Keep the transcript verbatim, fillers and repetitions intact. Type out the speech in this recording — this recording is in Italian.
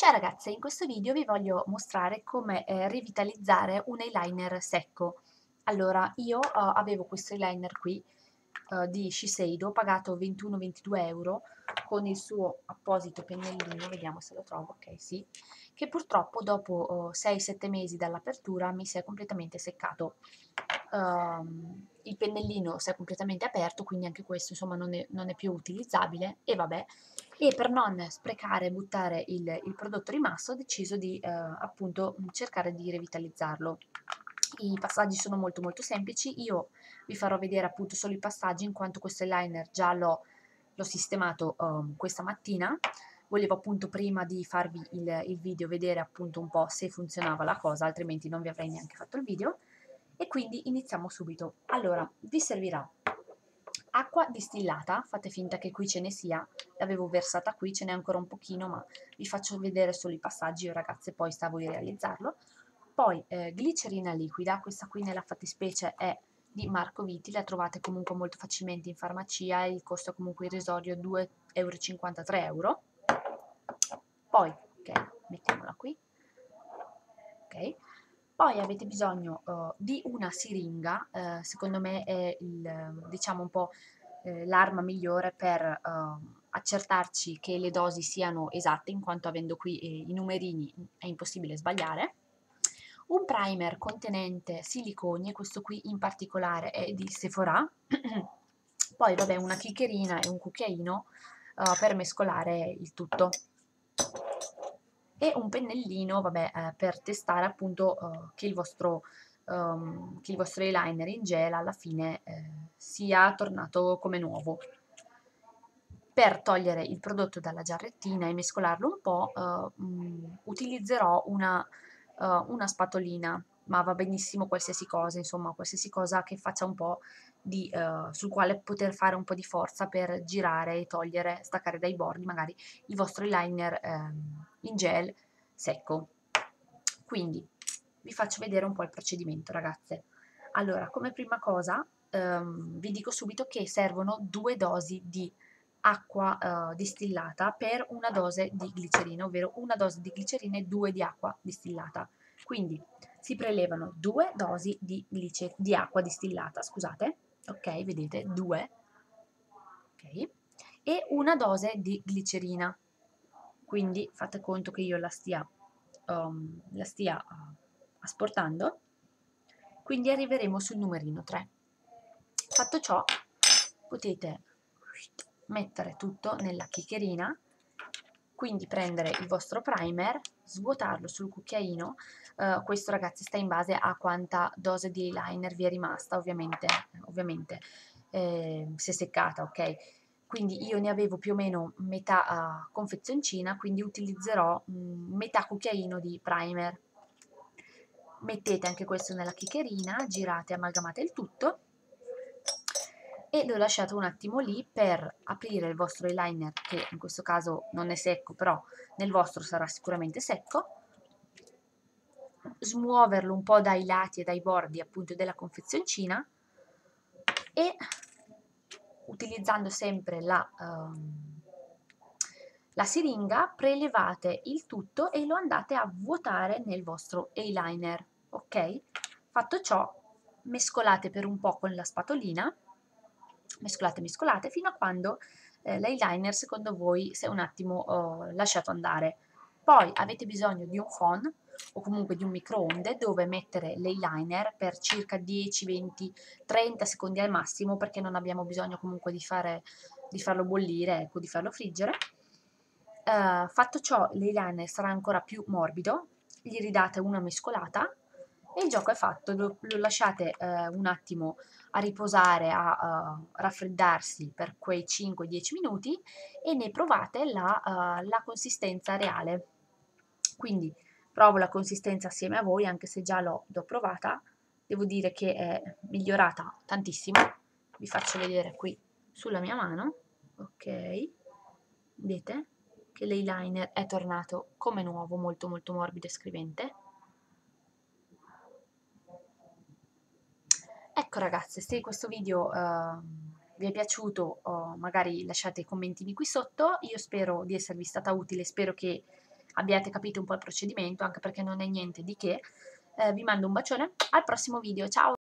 Ciao ragazze, in questo video vi voglio mostrare come eh, rivitalizzare un eyeliner secco. Allora, io eh, avevo questo eyeliner qui eh, di Shiseido, pagato ventuno ventidue euro, con il suo apposito pennellino, vediamo se lo trovo, ok sì, che purtroppo dopo eh, sei sette mesi dall'apertura mi si è completamente seccato. Um, il pennellino si è completamente aperto, quindi anche questo insomma non è, non è più utilizzabile e vabbè. E per non sprecare e buttare il, il prodotto rimasto ho deciso di eh, appunto cercare di revitalizzarlo. I passaggi sono molto molto semplici, io vi farò vedere appunto solo i passaggi in quanto questo eyeliner già l'ho sistemato um, questa mattina. Volevo appunto prima di farvi il, il video vedere appunto un po' se funzionava la cosa, altrimenti non vi avrei neanche fatto il video. E quindi iniziamo subito. Allora, vi servirà acqua distillata, fate finta che qui ce ne sia, l'avevo versata qui, ce n'è ancora un pochino, ma vi faccio vedere solo i passaggi, io ragazze poi sta a voi realizzarlo. Poi eh, glicerina liquida, questa qui nella fattispecie è di Marco Viti, la trovate comunque molto facilmente in farmacia, il costo è comunque irrisorio due e cinquantatré euro. Poi, ok, mettiamola qui, ok. Poi avete bisogno uh, di una siringa, uh, secondo me è il, diciamo un po' eh, l'arma migliore per uh, accertarci che le dosi siano esatte, in quanto avendo qui eh, i numerini è impossibile sbagliare. Un primer contenente siliconi, questo qui in particolare è di Sephora. Poi vabbè una chicherina e un cucchiaino uh, per mescolare il tutto. E un pennellino, vabbè, eh, per testare appunto uh, che, il vostro, um, che il vostro eyeliner in gel alla fine eh, sia tornato come nuovo. Per togliere il prodotto dalla giarrettina e mescolarlo un po', uh, mh, utilizzerò una, uh, una spatolina, ma va benissimo qualsiasi cosa, insomma, qualsiasi cosa che faccia un po' di, uh, sul quale poter fare un po' di forza per girare e togliere, staccare dai bordi magari il vostro eyeliner ehm, in gel secco. Quindi vi faccio vedere un po' il procedimento, ragazze. Allora, come prima cosa ehm, vi dico subito che servono due dosi di acqua eh, distillata per una dose di glicerina, ovvero una dose di glicerina e due di acqua distillata. Quindi si prelevano due dosi di, glice- di acqua distillata, scusate, ok, vedete, due, ok, e una dose di glicerina. Quindi fate conto che io la stia, um, la stia uh, asportando, quindi arriveremo sul numerino tre. Fatto ciò, potete mettere tutto nella chicherina, quindi prendere il vostro primer, svuotarlo sul cucchiaino. Uh, questo ragazzi sta in base a quanta dose di eyeliner vi è rimasta, ovviamente, ovviamente eh, si è seccata, ok? Quindi io ne avevo più o meno metà uh, confezioncina, quindi utilizzerò mh, metà cucchiaino di primer. Mettete anche questo nella chicherina, girate, amalgamate il tutto e lo lasciate un attimo lì per aprire il vostro eyeliner, che in questo caso non è secco, però nel vostro sarà sicuramente secco, smuoverlo un po' dai lati e dai bordi appunto della confezioncina e utilizzando sempre la, um, la siringa prelevate il tutto e lo andate a vuotare nel vostro eyeliner, ok? Fatto ciò, mescolate per un po' con la spatolina, mescolate, mescolate, fino a quando eh, l'eyeliner secondo voi si è un attimo oh, lasciato andare. Poi avete bisogno di un phon o comunque di un microonde dove mettere l'eyeliner per circa dieci, venti, trenta secondi al massimo, perché non abbiamo bisogno comunque di, fare, di farlo bollire, ecco, di farlo friggere. Uh, fatto ciò, l'eyeliner sarà ancora più morbido, gli ridate una mescolata e il gioco è fatto, lo, lo lasciate uh, un attimo a riposare, a uh, raffreddarsi per quei cinque dieci minuti e ne provate la, uh, la consistenza reale. Quindi provo la consistenza assieme a voi, anche se già l'ho provata, devo dire che è migliorata tantissimo. Vi faccio vedere qui sulla mia mano, ok, vedete che l'eyeliner è tornato come nuovo, molto molto morbido e scrivente. Ecco ragazze, se questo video uh, vi è piaciuto, uh, magari lasciate i commentini qui sotto, io spero di esservi stata utile, spero che abbiate capito un po' il procedimento, anche perché non è niente di che. Eh, vi mando un bacione, al prossimo video, ciao!